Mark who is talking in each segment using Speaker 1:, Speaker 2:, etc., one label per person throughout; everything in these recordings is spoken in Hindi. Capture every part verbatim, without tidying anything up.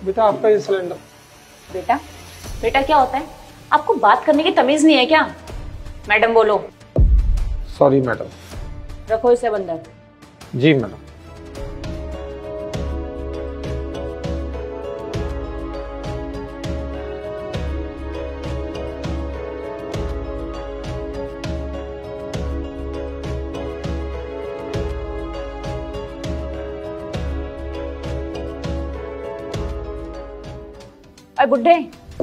Speaker 1: बेटा आपका ये सिलेंडर।
Speaker 2: बेटा बेटा क्या होता है? आपको बात करने की तमीज नहीं है क्या? मैडम बोलो।
Speaker 1: Sorry madam.
Speaker 2: रखो इसे अंदर।
Speaker 1: जी मैडम।
Speaker 2: अरे बुड्ढे,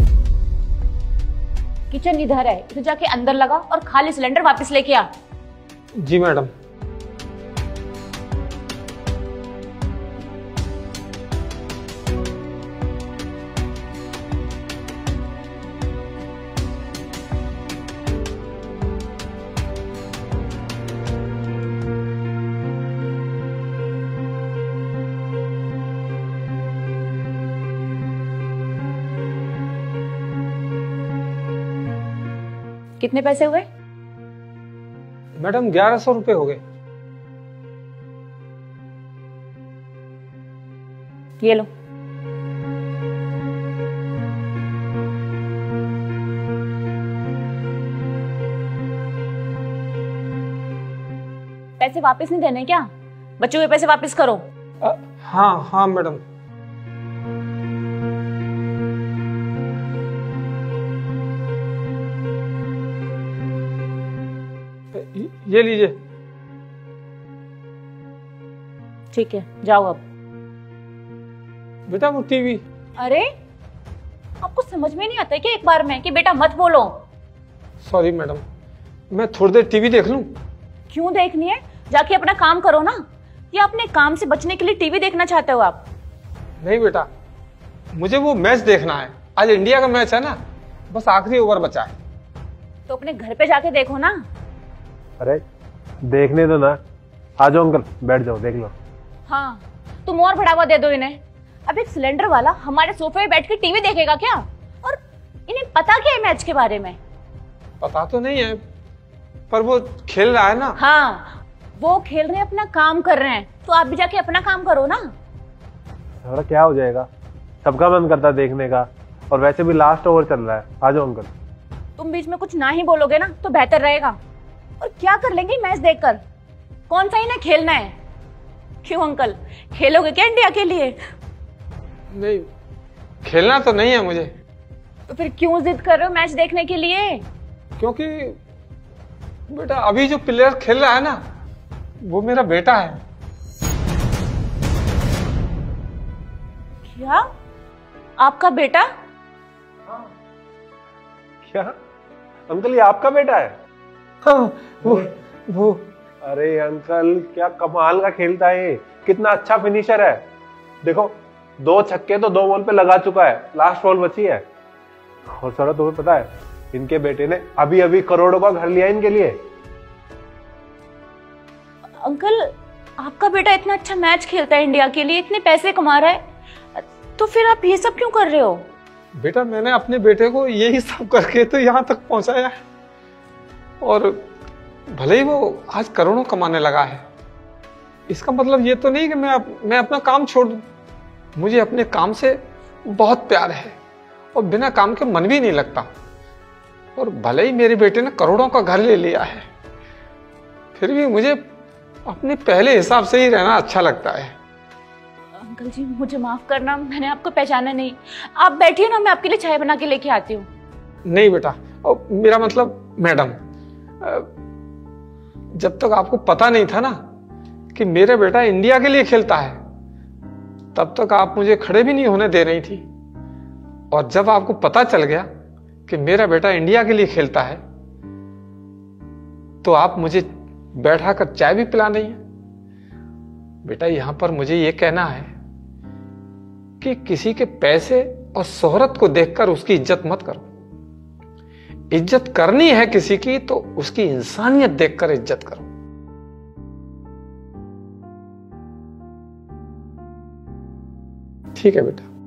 Speaker 2: किचन इधर है, इसे जाके अंदर लगा और खाली सिलेंडर वापस लेके आ।
Speaker 1: जी मैडम।
Speaker 2: कितने पैसे हुए?
Speaker 1: मैडम ग्यारह सौ रुपए हो गए।
Speaker 2: ये लो। पैसे वापस नहीं देने क्या? बचे हुए पैसे वापस करो।
Speaker 1: आ, हाँ हाँ मैडम। ये लीजिए।
Speaker 2: ठीक है, जाओ अब।
Speaker 1: बेटा वो टीवी।
Speaker 2: अरे आपको समझ में नहीं आता है कि एक बार में कि बेटा मत बोलो।
Speaker 1: सॉरी मैडम, मैं थोड़ी देर टीवी देख लूं?
Speaker 2: क्यों देखनी है? जाके अपना काम करो ना। या अपने काम से बचने के लिए टीवी देखना चाहते हो आप?
Speaker 1: नहीं बेटा, मुझे वो मैच देखना है। आज इंडिया का मैच है ना, बस आखिरी ओवर बचा है।
Speaker 2: तो अपने घर पे जाके देखो ना।
Speaker 3: अरे देखने दो ना। आ जाओ अंकल, बैठ जाओ, देख लो।
Speaker 2: हाँ, तुम और बढ़ावा दे दो इन्हें। अब एक सिलेंडर वाला हमारे सोफे पे बैठ के टीवी देखेगा क्या? और इन्हें पता क्या है मैच के बारे में?
Speaker 1: पता तो नहीं है, पर वो खेल रहा है ना।
Speaker 2: हाँ, वो खेल रहे हैं, अपना काम कर रहे हैं, तो आप भी जाके अपना काम करो ना।
Speaker 3: थोड़ा क्या हो जाएगा, सबका मन करता है देखने का, और वैसे भी लास्ट ओवर चल रहा है। आ जाओ अंकल।
Speaker 2: तुम बीच में कुछ ना ही बोलोगे ना तो बेहतर रहेगा। और क्या कर लेंगे मैच देखकर? कौन सा इन्हें खेलना है? क्यों अंकल, खेलोगे क्या इंडिया के लिए?
Speaker 1: नहीं, खेलना तो नहीं है मुझे।
Speaker 2: तो फिर क्यों जिद कर रहे हो मैच देखने के लिए?
Speaker 1: क्योंकि बेटा अभी जो प्लेयर खेल रहा है ना, वो मेरा बेटा है।
Speaker 2: क्या? आपका बेटा?
Speaker 3: क्या अंकल, ये आपका बेटा है?
Speaker 1: हाँ, वो वो
Speaker 3: अरे अंकल, क्या कमाल का खेलता है ये, कितना अच्छा फिनिशर है। देखो, दो छक्के तो दो बॉल पे लगा चुका है, लास्ट बॉल बची है। और सर तुम्हें पता है, इनके बेटे ने अभी अभी करोड़ों का घर लिया इनके लिए।
Speaker 2: अंकल, आपका बेटा इतना अच्छा मैच खेलता है इंडिया के लिए, इतने पैसे कमा रहा है, तो फिर आप ये सब क्यों कर रहे हो?
Speaker 1: बेटा मैंने अपने बेटे को यही सब करके तो यहाँ तक पहुंचाया है, और भले ही वो आज करोड़ों कमाने लगा है, इसका मतलब ये तो नहीं कि मैं अप, मैं अपना काम छोड़ दूं। मुझे अपने काम से बहुत प्यार है और बिना काम के मन भी नहीं लगता। और भले ही मेरे बेटे ने करोड़ों का घर ले लिया है, फिर भी मुझे अपने पहले हिसाब से ही रहना अच्छा लगता है।
Speaker 2: अंकल जी मुझे माफ करना, मैंने आपको पहचाना नहीं। आप बैठिए ना, मैं आपके लिए चाय बना के लेके आती हूँ।
Speaker 1: नहीं बेटा, और मेरा मतलब मैडम, जब तक आपको पता नहीं था ना कि मेरा बेटा इंडिया के लिए खेलता है, तब तक आप मुझे खड़े भी नहीं होने दे रही थी। और जब आपको पता चल गया कि मेरा बेटा इंडिया के लिए खेलता है, तो आप मुझे बैठा कर चाय भी पिला नहीं है। बेटा यहां पर मुझे यह कहना है कि किसी के पैसे और शोहरत को देखकर उसकी इज्जत मत करो। इज्जत करनी है किसी की तो उसकी इंसानियत देखकर इज्जत करो। ठीक है बेटा।